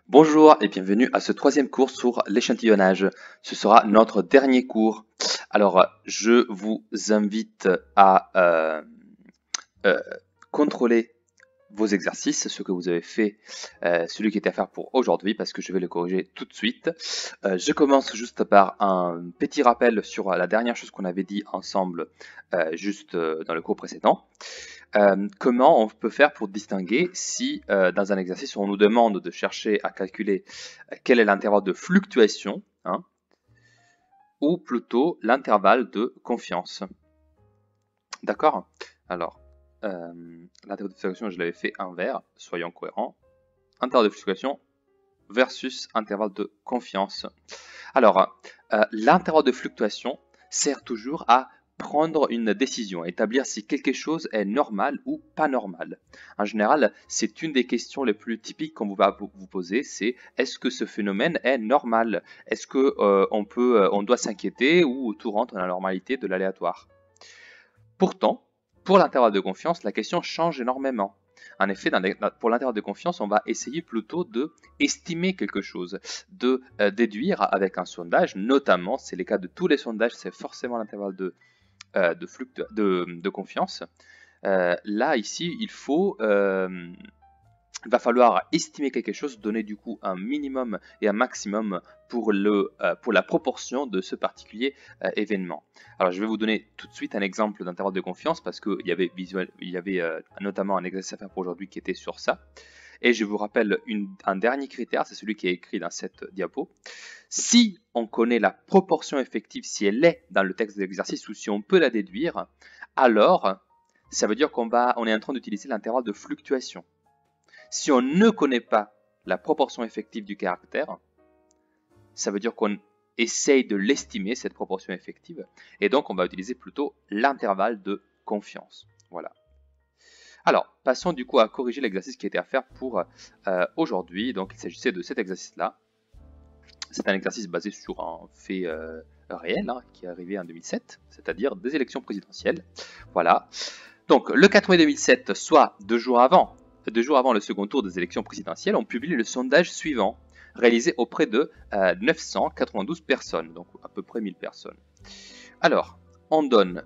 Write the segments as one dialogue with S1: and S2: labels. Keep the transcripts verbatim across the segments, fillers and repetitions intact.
S1: Bonjour et bienvenue à ce troisième cours sur l'échantillonnage. Ce sera notre dernier cours. Alors, je vous invite à euh, euh, contrôler vos exercices, ce que vous avez fait, euh, celui qui était à faire pour aujourd'hui, parce que je vais le corriger tout de suite. Euh, je commence juste par un petit rappel sur la dernière chose qu'on avait dit ensemble, euh, juste euh, dans le cours précédent. Euh, comment on peut faire pour distinguer si euh, dans un exercice on nous demande de chercher à calculer euh, quel est l'intervalle de fluctuation, hein, ou plutôt l'intervalle de confiance. D'accord? Alors, euh, l'intervalle de fluctuation, je l'avais fait inverse, soyons cohérents. Intervalle de fluctuation versus intervalle de confiance. Alors, euh, l'intervalle de fluctuation sert toujours à prendre une décision, établir si quelque chose est normal ou pas normal. En général, c'est une des questions les plus typiques qu'on va vous poser, c'est est-ce que ce phénomène est normal? Est-ce que euh, on peut, euh, on doit s'inquiéter ou tout rentre dans la normalité de l'aléatoire? Pourtant, pour l'intervalle de confiance, la question change énormément. En effet, dans les, pour l'intervalle de confiance, on va essayer plutôt de estimer quelque chose, de euh, déduire avec un sondage, notamment, c'est le cas de tous les sondages, c'est forcément l'intervalle de, euh, de, de, de confiance. Euh, là, ici, il faut... Euh, il va falloir estimer quelque chose, donner du coup un minimum et un maximum pour, le, euh, pour la proportion de ce particulier euh, événement. Alors je vais vous donner tout de suite un exemple d'intervalle de confiance parce qu'il y avait, visuel, il y avait euh, notamment un exercice à faire pour aujourd'hui qui était sur ça. Et je vous rappelle une, un dernier critère, c'est celui qui est écrit dans cette diapo. Si on connaît la proportion effective, si elle est dans le texte de l'exercice ou si on peut la déduire, alors ça veut dire qu'on va, on est en train d'utiliser l'intervalle de fluctuation. Si on ne connaît pas la proportion effective du caractère, ça veut dire qu'on essaye de l'estimer, cette proportion effective, et donc on va utiliser plutôt l'intervalle de confiance. Voilà. Alors, passons du coup à corriger l'exercice qui était à faire pour euh, aujourd'hui. Donc, il s'agissait de cet exercice-là. C'est un exercice basé sur un fait euh, réel hein, qui est arrivé en deux mille sept, c'est-à-dire des élections présidentielles. Voilà. Donc, le quatre mai deux mille sept, soit deux jours avant, deux jours avant le second tour des élections présidentielles, on publie le sondage suivant, réalisé auprès de euh, neuf cent quatre-vingt-douze personnes, donc à peu près mille personnes. Alors, on donne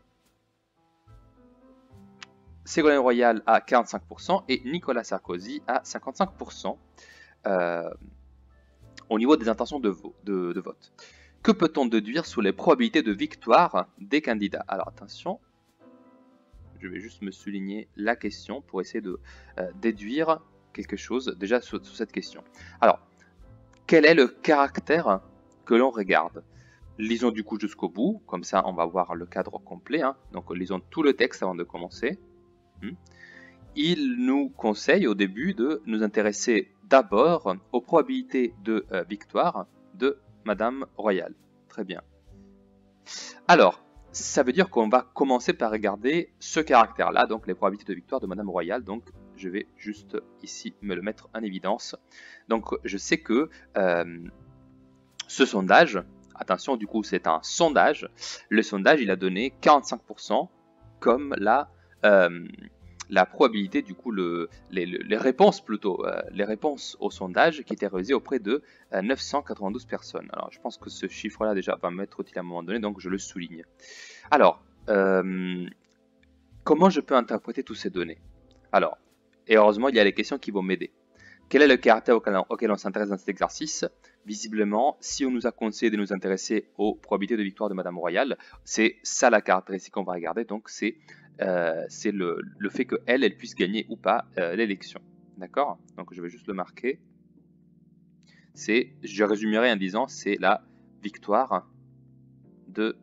S1: Ségolène Royal à quarante-cinq pour cent et Nicolas Sarkozy à cinquante-cinq pour cent euh, au niveau des intentions de, vo de, de vote. Que peut-on déduire sur les probabilités de victoire des candidats? Alors attention, je vais juste me souligner la question pour essayer de euh, déduire quelque chose déjà sur, sur cette question. Alors, quel est le caractère que l'on regarde? Lisons du coup jusqu'au bout, comme ça on va voir le cadre complet. Hein. Donc lisons tout le texte avant de commencer. Hmm. Il nous conseille au début de nous intéresser d'abord aux probabilités de euh, victoire de Madame Royal. Très bien. Alors, ça veut dire qu'on va commencer par regarder ce caractère-là, donc les probabilités de victoire de Madame Royal. Donc, je vais juste ici me le mettre en évidence. Donc, je sais que euh, ce sondage, attention, du coup, c'est un sondage. Le sondage, il a donné quarante-cinq pour cent comme la, euh, la probabilité, du coup, le, les, les réponses plutôt, euh, les réponses au sondage qui étaient réalisées auprès de euh, neuf cent quatre-vingt-douze personnes. Alors, je pense que ce chiffre-là, déjà, va m'être utile à un moment donné, donc je le souligne. Alors, euh, comment je peux interpréter toutes ces données? Alors, et heureusement, il y a les questions qui vont m'aider. Quel est le caractère auquel on, auquel on s'intéresse dans cet exercice? Visiblement, si on nous a conseillé de nous intéresser aux probabilités de victoire de Madame Royal, c'est ça la caractéristique qu'on va regarder. Donc, c'est euh, le, le fait qu'elle, elle puisse gagner ou pas euh, l'élection. D'accord? Donc, je vais juste le marquer. C'est, je résumerai en disant, c'est la victoire de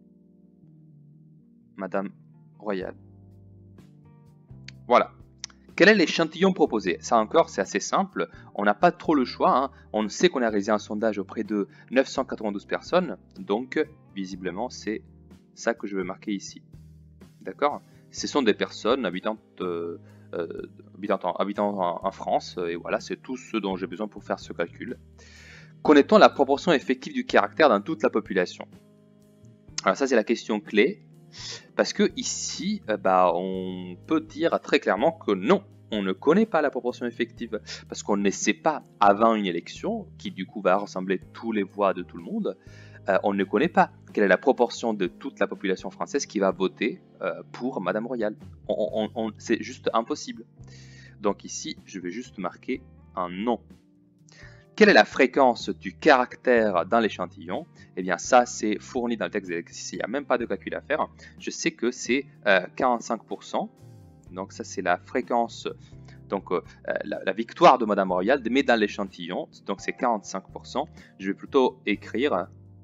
S1: Madame Royal. Voilà. Quel est l'échantillon proposé? Ça encore, c'est assez simple. On n'a pas trop le choix. Hein. On sait qu'on a réalisé un sondage auprès de neuf cent quatre-vingt-douze personnes. Donc, visiblement, c'est ça que je vais marquer ici. D'accord? Ce sont des personnes habitant, euh, euh, habitant, en, habitant en, en France. Et voilà, c'est tout ce dont j'ai besoin pour faire ce calcul. Connaît-on la proportion effective du caractère dans toute la population? Alors ça, c'est la question clé. Parce que ici, euh, bah, on peut dire très clairement que non. on ne connaît pas la proportion effective, parce qu'on ne sait pas, avant une élection, qui du coup va rassembler tous les voix de tout le monde, euh, on ne connaît pas quelle est la proportion de toute la population française qui va voter euh, pour Madame Royale. On, on, on, c'est juste impossible. Donc ici, je vais juste marquer un non. Quelle est la fréquence du caractère dans l'échantillon? Eh bien ça, c'est fourni dans le texte de l'exercice, il n'y a même pas de calcul à faire. Je sais que c'est euh, quarante-cinq pour cent. Donc ça, c'est la fréquence, donc euh, la, la victoire de Madame Royale, mais dans l'échantillon, donc c'est quarante-cinq pour cent. Je vais plutôt écrire,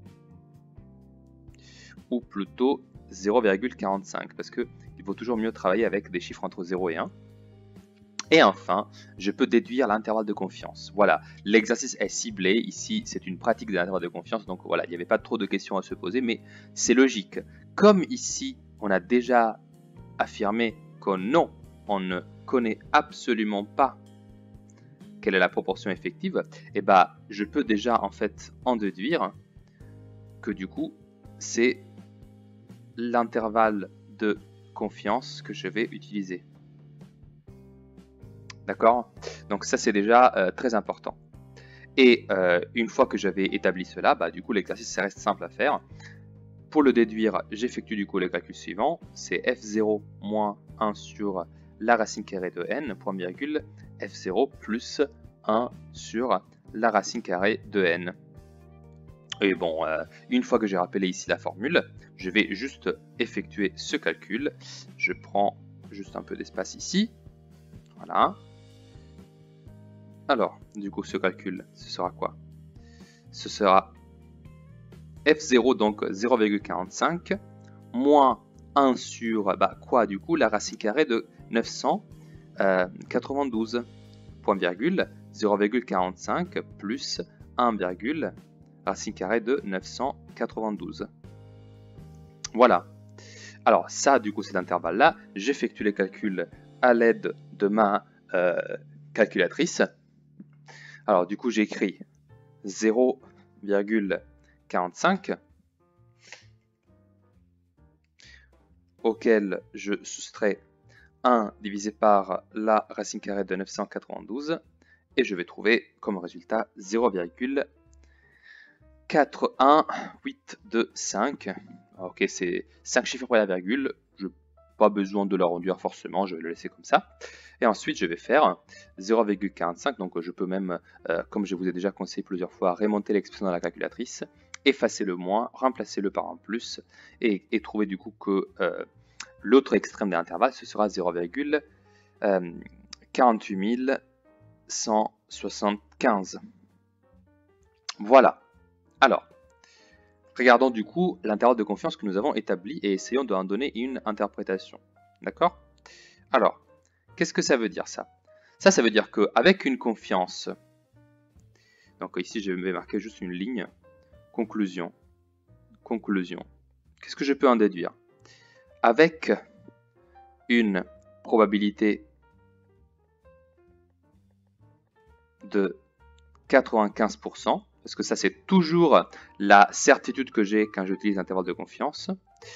S1: ou plutôt zéro virgule quarante-cinq, parce qu'il vaut toujours mieux travailler avec des chiffres entre zéro et un. Et enfin, je peux déduire l'intervalle de confiance. Voilà, l'exercice est ciblé. Ici, c'est une pratique de l'intervalle de confiance. Donc voilà, il n'y avait pas trop de questions à se poser, mais c'est logique. Comme ici, on a déjà affirmé que non, on ne connaît absolument pas quelle est la proportion effective, et ben, je peux déjà en fait en déduire que du coup, c'est l'intervalle de confiance que je vais utiliser. D'accord? Donc ça, c'est déjà euh, très important. Et euh, une fois que j'avais établi cela, bah, du coup, l'exercice, ça reste simple à faire. Pour le déduire, j'effectue du coup le calcul suivant. C'est f zéro moins un sur la racine carrée de n, point virgule, f zéro plus un sur la racine carrée de n. Et bon, euh, une fois que j'ai rappelé ici la formule, je vais juste effectuer ce calcul. Je prends juste un peu d'espace ici. Voilà. Alors, du coup, ce calcul, ce sera quoi? Ce sera f zéro, donc zéro virgule quarante-cinq, moins un sur, bah, quoi du coup? La racine carrée de neuf cent quatre-vingt-douze, point virgule, zéro virgule quarante-cinq plus un, racine carrée de neuf cent quatre-vingt-douze. Voilà. Alors ça, du coup, cet intervalle-là, j'effectue les calculs à l'aide de ma euh, calculatrice. Alors du coup, j'écris zéro virgule quarante-cinq auquel je soustrais un divisé par la racine carrée de neuf cent quatre-vingt-douze et je vais trouver comme résultat zéro virgule quatre un huit deux cinq. Ok, c'est cinq chiffres après la virgule, je n'ai pas besoin de l'arrondir forcément, je vais le laisser comme ça. Et ensuite, je vais faire zéro virgule quarante-cinq, donc je peux même, euh, comme je vous ai déjà conseillé plusieurs fois, remonter l'expression dans la calculatrice, effacer le moins, remplacer le par un plus, et, et trouver du coup que euh, l'autre extrême de l'intervalle, ce sera zéro virgule quarante-huit mille cent soixante-quinze. Voilà. Alors, regardons du coup l'intervalle de confiance que nous avons établi et essayons d'en donner une interprétation. D'accord? Alors, qu'est-ce que ça veut dire ça? Ça, ça veut dire qu'avec une confiance, donc ici je vais marquer juste une ligne, conclusion, conclusion. Qu'est-ce que je peux en déduire? Avec une probabilité de quatre-vingt-quinze pour cent, parce que ça c'est toujours la certitude que j'ai quand j'utilise l'intervalle de confiance,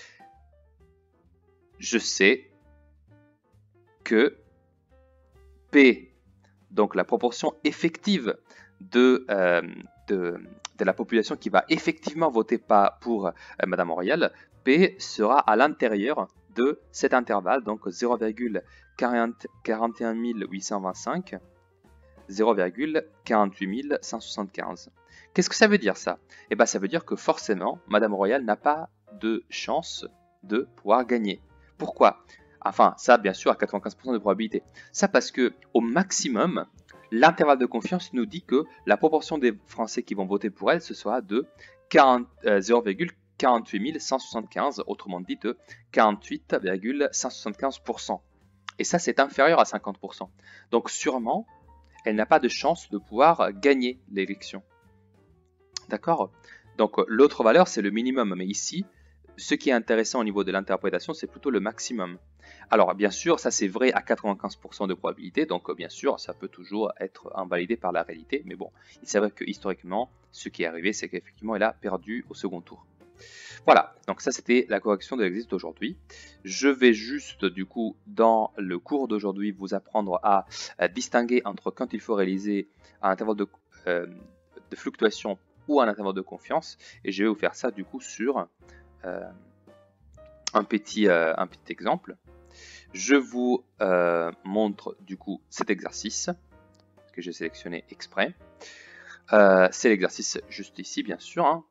S1: je sais que P, donc la proportion effective de, euh, de, de la population qui va effectivement voter pas pour euh, Madame Royale, P sera à l'intérieur de cet intervalle, donc zéro virgule quarante et un mille huit cent vingt-cinq, zéro virgule quarante-huit mille cent soixante-quinze. Qu'est-ce que ça veut dire ça? Eh bien, ça veut dire que forcément, Madame Royale n'a pas de chance de pouvoir gagner. Pourquoi? Enfin, ça, bien sûr, à quatre-vingt-quinze pour cent de probabilité. Ça parce que, au maximum, l'intervalle de confiance nous dit que la proportion des Français qui vont voter pour elle, ce sera de zéro virgule quarante-huit mille cent soixante-quinze, autrement dit de quarante-huit virgule cent soixante-quinze pour cent. Et ça, c'est inférieur à cinquante pour cent. Donc, sûrement, elle n'a pas de chance de pouvoir gagner l'élection. D'accord? Donc, l'autre valeur, c'est le minimum. Mais ici, ce qui est intéressant au niveau de l'interprétation, c'est plutôt le maximum. Alors, bien sûr, ça c'est vrai à quatre-vingt-quinze pour cent de probabilité. Donc, bien sûr, ça peut toujours être invalidé par la réalité. Mais bon, il s'avère que historiquement, ce qui est arrivé, c'est qu'effectivement, elle a perdu au second tour. Voilà, donc ça c'était la correction de l'exercice d'aujourd'hui. Je vais juste du coup dans le cours d'aujourd'hui vous apprendre à, à distinguer entre quand il faut réaliser un intervalle de, euh, de fluctuation ou un intervalle de confiance, et je vais vous faire ça du coup sur euh, un, petit, euh, un petit exemple. Je vous euh, montre du coup cet exercice que j'ai sélectionné exprès. Euh, c'est l'exercice juste ici bien sûr, hein.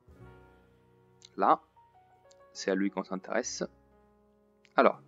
S1: Là. C'est à lui qu'on s'intéresse. Alors,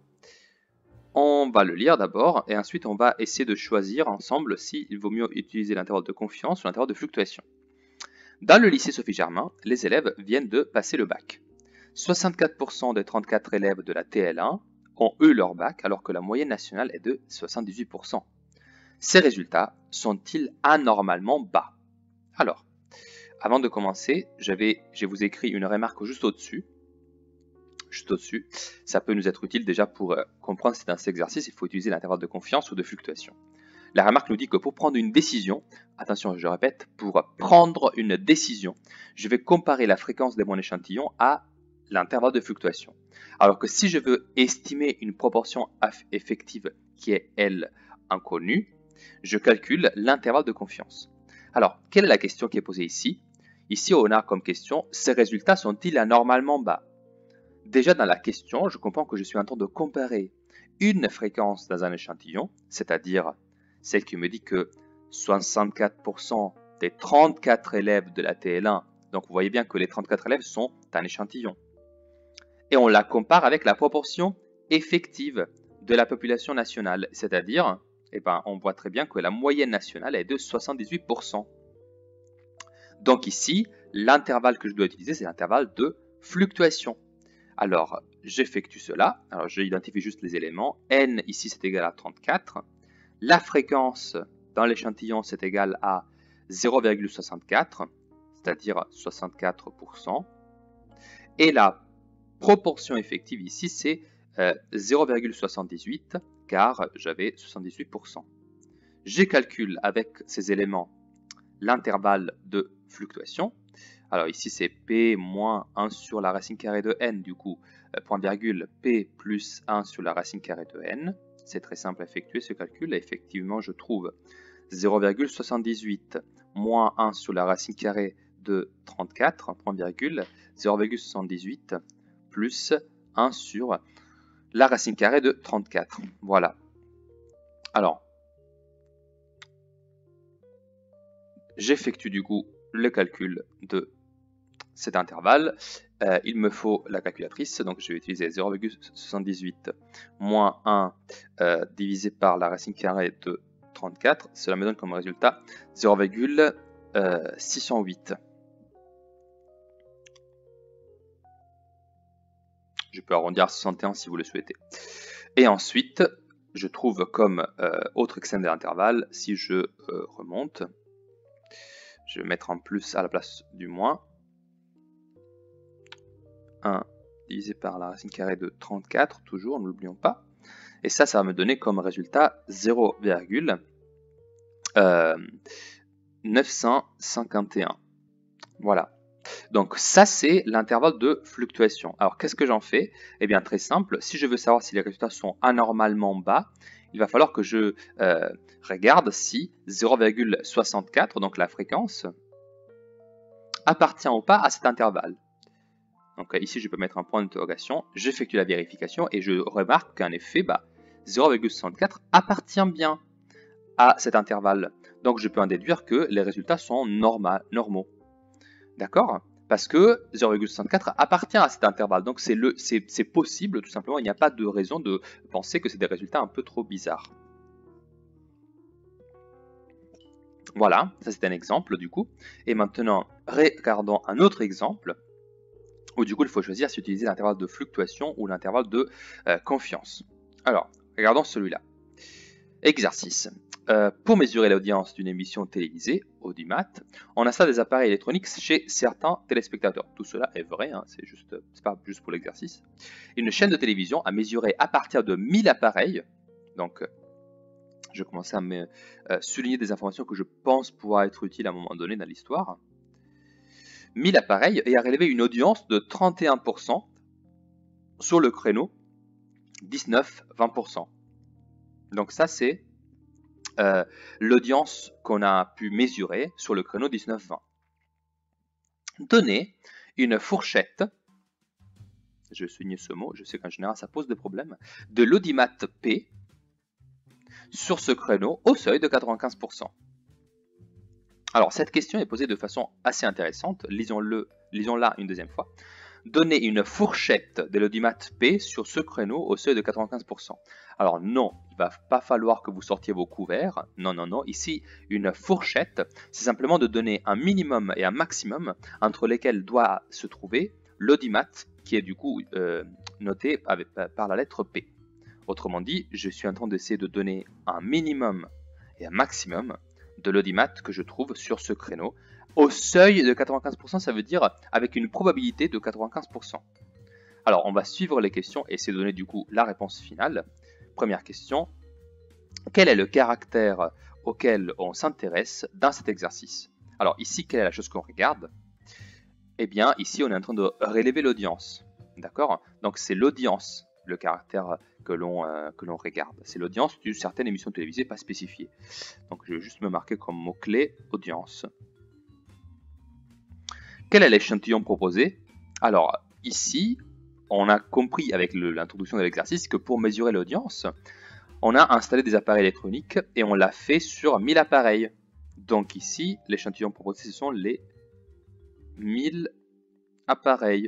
S1: on va le lire d'abord et ensuite on va essayer de choisir ensemble s'il vaut mieux utiliser l'intervalle de confiance ou l'intervalle de fluctuation. Dans le lycée Sophie Germain, les élèves viennent de passer le bac. soixante-quatre pour cent des trente-quatre élèves de la T L un ont eu leur bac alors que la moyenne nationale est de soixante-dix-huit pour cent. Ces résultats sont-ils anormalement bas? Alors, avant de commencer, je vais vous écrit une remarque juste au-dessus. Juste au-dessus, ça peut nous être utile déjà pour euh, comprendre si dans cet exercice il faut utiliser l'intervalle de confiance ou de fluctuation. La remarque nous dit que pour prendre une décision, attention je répète, pour prendre une décision, je vais comparer la fréquence de mon échantillon à l'intervalle de fluctuation. Alors que si je veux estimer une proportion effective qui est elle inconnue, je calcule l'intervalle de confiance. Alors, quelle est la question qui est posée ici? Ici on a comme question, ces résultats sont-ils anormalement bas? Déjà dans la question, je comprends que je suis en train de comparer une fréquence dans un échantillon, c'est-à-dire celle qui me dit que soixante-quatre pour cent des trente-quatre élèves de la T L un, donc vous voyez bien que les trente-quatre élèves sont un échantillon, et on la compare avec la proportion effective de la population nationale, c'est-à-dire, eh ben, on voit très bien que la moyenne nationale est de soixante-dix-huit pour cent. Donc ici, l'intervalle que je dois utiliser, c'est l'intervalle de fluctuation. Alors, j'effectue cela. Alors, j'identifie juste les éléments. N, ici, c'est égal à trente-quatre. La fréquence dans l'échantillon, c'est égal à zéro virgule soixante-quatre, c'est-à-dire soixante-quatre pour cent. Et la proportion effective ici, c'est euh, zéro virgule soixante-dix-huit, car j'avais soixante-dix-huit pour cent. Je calcule avec ces éléments l'intervalle de fluctuation. Alors ici c'est P moins un sur la racine carrée de n, du coup, point virgule, P plus un sur la racine carrée de n. C'est très simple à effectuer ce calcul, et effectivement je trouve zéro virgule soixante-dix-huit moins un sur la racine carrée de trente-quatre, point virgule, zéro virgule soixante-dix-huit plus un sur la racine carrée de trente-quatre. Voilà. Alors, j'effectue du coup le calcul de cet intervalle. Euh, il me faut la calculatrice, donc je vais utiliser zéro virgule soixante-dix-huit moins un euh, divisé par la racine carrée de trente-quatre. Cela me donne comme résultat zéro virgule six cent huit. Je peux arrondir à soixante et un si vous le souhaitez. Et ensuite, je trouve comme euh, autre extrême de l'intervalle, si je euh, remonte, je vais mettre en plus à la place du moins, un divisé par la racine carrée de trente-quatre, toujours, ne l'oublions pas. Et ça, ça va me donner comme résultat zéro virgule neuf cent cinquante et un. Voilà. Donc ça, c'est l'intervalle de fluctuation. Alors, qu'est-ce que j'en fais? Eh bien, très simple. Si je veux savoir si les résultats sont anormalement bas, il va falloir que je euh, regarde si zéro virgule soixante-quatre, donc la fréquence, appartient ou pas à cet intervalle. Donc ici, je peux mettre un point d'interrogation, j'effectue la vérification et je remarque qu'en effet, bah, zéro virgule soixante-quatre appartient bien à cet intervalle. Donc je peux en déduire que les résultats sont normal, normaux. D'accord? Parce que zéro virgule soixante-quatre appartient à cet intervalle. Donc c'est possible, tout simplement, il n'y a pas de raison de penser que c'est des résultats un peu trop bizarres. Voilà, ça c'est un exemple du coup. Et maintenant, regardons un autre exemple où du coup il faut choisir si utiliser l'intervalle de fluctuation ou l'intervalle de euh, confiance. Alors, regardons celui-là. Exercice. Euh, pour mesurer l'audience d'une émission télévisée, Audimat, on installe des appareils électroniques chez certains téléspectateurs. Tout cela est vrai, hein, c'est juste, c'est pas juste pour l'exercice. Une chaîne de télévision a mesuré à partir de mille appareils, donc je commence à me euh, souligner des informations que je pense pouvoir être utiles à un moment donné dans l'histoire. mille appareils et a relevé une audience de trente et un pour cent sur le créneau dix-neuf à vingt pour cent. Donc ça, c'est euh, l'audience qu'on a pu mesurer sur le créneau dix-neuf à vingt. Donner une fourchette, je vais souligner ce mot, je sais qu'en général ça pose des problèmes, de l'audimat P sur ce créneau au seuil de quatre-vingt-quinze pour cent. Alors cette question est posée de façon assez intéressante, lisons-le, lisons-la une deuxième fois. Donner une fourchette de l'audimat P sur ce créneau au seuil de quatre-vingt-quinze pour cent. Alors non, il ne va pas falloir que vous sortiez vos couverts. Non, non, non. Ici, une fourchette, c'est simplement de donner un minimum et un maximum entre lesquels doit se trouver l'audimat qui est du coup euh, noté avec, par la lettre P. Autrement dit, je suis en train d'essayer de donner un minimum et un maximum de l'audimat que je trouve sur ce créneau. Au seuil de quatre-vingt-quinze pour cent, ça veut dire avec une probabilité de quatre-vingt-quinze pour cent. Alors, on va suivre les questions et essayer de donner du coup la réponse finale. Première question, quel est le caractère auquel on s'intéresse dans cet exercice? Alors ici, quelle est la chose qu'on regarde? Eh bien, ici, on est en train de relever l'audience. D'accord? Donc c'est l'audience, le caractère que l'on euh, que l'on regarde. C'est l'audience d'une certaine émission télévisée pas spécifiée. Donc je vais juste me marquer comme mot-clé audience. Quel est l'échantillon proposé? Alors ici, on a compris avec l'introduction de l'exercice que pour mesurer l'audience, on a installé des appareils électroniques et on l'a fait sur mille appareils. Donc ici, l'échantillon proposé, ce sont les mille appareils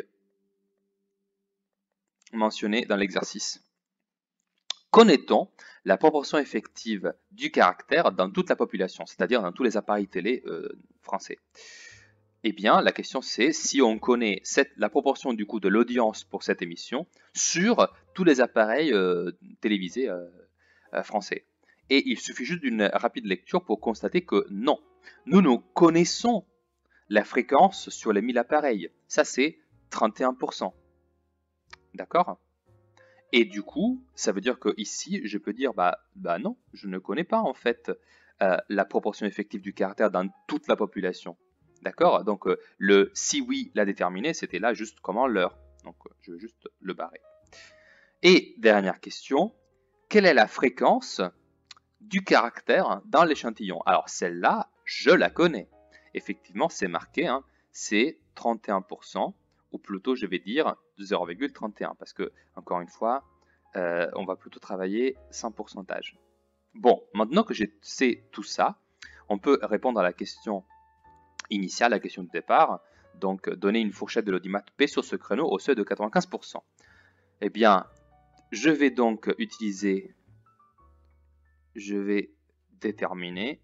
S1: mentionnés dans l'exercice. Connaît-on la proportion effective du caractère dans toute la population, c'est-à-dire dans tous les appareils télé euh, français? Eh bien, la question c'est si on connaît cette, la proportion du coup de l'audience pour cette émission sur tous les appareils euh, télévisés euh, euh, français. Et il suffit juste d'une rapide lecture pour constater que non, nous nous connaissons la fréquence sur les mille appareils. Ça c'est trente et un pour cent. D'accord? Et du coup, ça veut dire que ici, je peux dire bah, bah non, je ne connais pas en fait euh, la proportion effective du caractère dans toute la population. D'accord? Donc, euh, le si oui l'a déterminé, c'était là juste comment l'heure. Donc, euh, je vais juste le barrer. Et dernière question, quelle est la fréquence du caractère dans l'échantillon? Alors, celle-là, je la connais. Effectivement, c'est marqué, hein, c'est trente et un pour cent, ou plutôt, je vais dire zéro virgule trente et un, parce que, encore une fois, euh, on va plutôt travailler sans pourcentage. Bon, maintenant que je sais tout ça, on peut répondre à la question initiale, la question de départ, donc donner une fourchette de l'audimat P sur ce créneau au seuil de quatre-vingt-quinze pour cent. Eh bien, je vais donc utiliser, je vais déterminer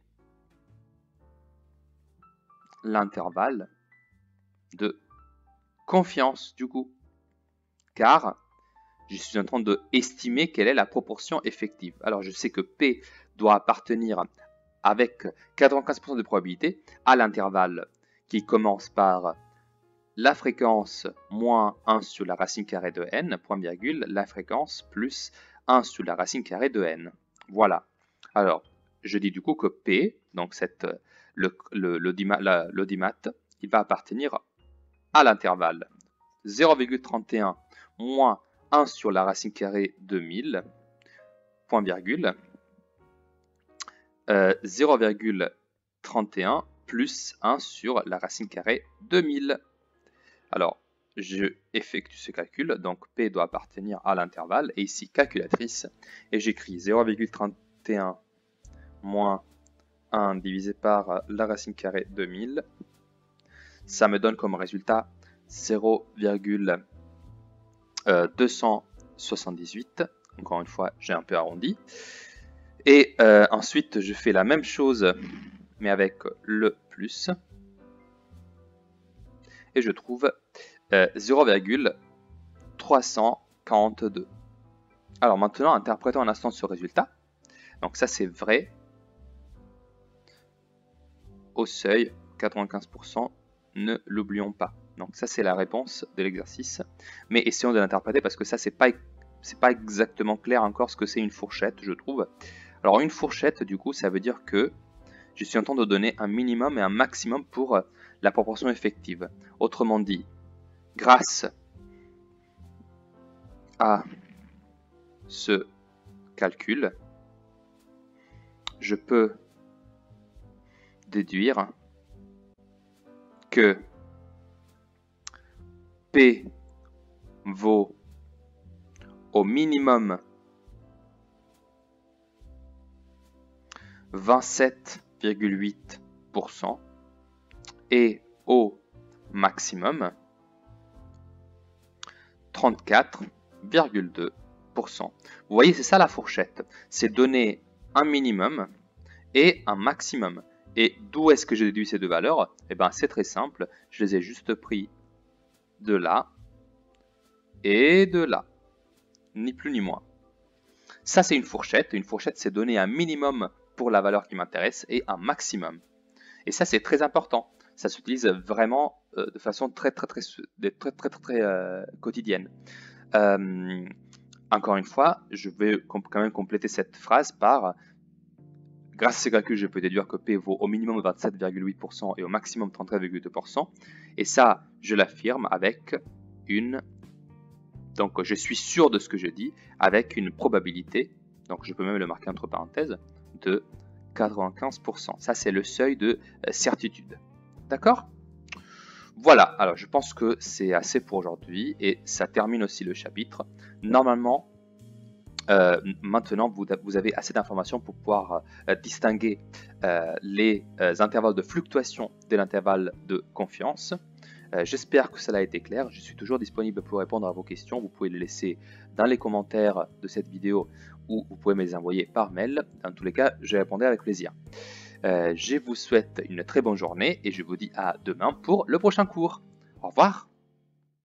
S1: l'intervalle de confiance du coup, car je suis en train de estimer quelle est la proportion effective. Alors je sais que P doit appartenir avec quatre-vingt-quinze pour cent de probabilité à l'intervalle qui commence par la fréquence moins un sur la racine carrée de n, point virgule, la fréquence plus un sur la racine carrée de n. Voilà. Alors, je dis du coup que P, donc cette, le, le, l'audimat, il va appartenir à l'intervalle zéro virgule trente et un moins un sur la racine carrée de mille, point virgule, euh, zéro virgule trente et un plus un sur la racine carrée de mille. Alors, je effectue ce calcul, donc P doit appartenir à l'intervalle, et ici calculatrice, et j'écris zéro virgule trente et un moins un divisé par la racine carrée de mille. Ça me donne comme résultat zéro virgule deux cent soixante-dix-huit. Encore une fois, j'ai un peu arrondi. Et euh, ensuite, je fais la même chose, mais avec le plus. Et je trouve euh, zéro virgule trois cent quarante-deux. Alors maintenant, interprétons un instant ce résultat. Donc ça, c'est vrai. Au seuil, quatre-vingt-quinze pour cent, ne l'oublions pas. Donc ça, c'est la réponse de l'exercice. Mais essayons de l'interpréter parce que ça, c'est pas, c'est pas exactement clair encore ce que c'est une fourchette, je trouve. Alors une fourchette, du coup, ça veut dire que je suis en train de donner un minimum et un maximum pour euh, la proportion effective. Autrement dit, grâce à ce calcul, je peux déduire que P vaut au minimum vingt-sept virgule huit pour cent et au maximum trente-quatre virgule deux pour cent. Vous voyez, c'est ça la fourchette. C'est donner un minimum et un maximum. Et d'où est-ce que j'ai déduit ces deux valeurs? Eh bien, c'est très simple. Je les ai juste pris de là et de là. Ni plus ni moins. Ça, c'est une fourchette. Une fourchette, c'est donner un minimum pour la valeur qui m'intéresse et un maximum. Et ça, c'est très important. Ça s'utilise vraiment euh, de façon très, très, très, très, très, très, très, très euh, quotidienne. Euh, encore une fois, je vais quand même compléter cette phrase par grâce à ces calculs, je peux déduire que P vaut au minimum vingt-sept virgule huit pour cent et au maximum trente-quatre virgule deux pour cent. Et ça, je l'affirme avec une... Donc, je suis sûr de ce que je dis avec une probabilité, donc je peux même le marquer entre parenthèses, de quatre-vingt-quinze pour cent. Ça, c'est le seuil de certitude. D'accord ? Voilà, alors je pense que c'est assez pour aujourd'hui et ça termine aussi le chapitre. Normalement, Euh, maintenant, vous, vous avez assez d'informations pour pouvoir euh, distinguer euh, les euh, intervalles de fluctuation de l'intervalle de confiance. Euh, J'espère que cela a été clair. Je suis toujours disponible pour répondre à vos questions. Vous pouvez les laisser dans les commentaires de cette vidéo ou vous pouvez me les envoyer par mail. Dans tous les cas, je répondrai avec plaisir. Euh, je vous souhaite une très bonne journée et je vous dis à demain pour le prochain cours. Au revoir.